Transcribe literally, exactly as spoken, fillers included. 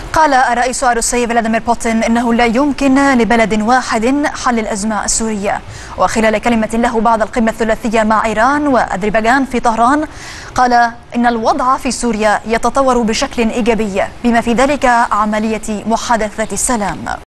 قال الرئيس الروسي فلاديمير بوتين إنه لا يمكن لبلد واحد حل الأزمة السورية. وخلال كلمة له بعد القمة الثلاثية مع إيران وأذربيجان في طهران، قال إن الوضع في سوريا يتطور بشكل إيجابي بما في ذلك عملية محادثة السلام.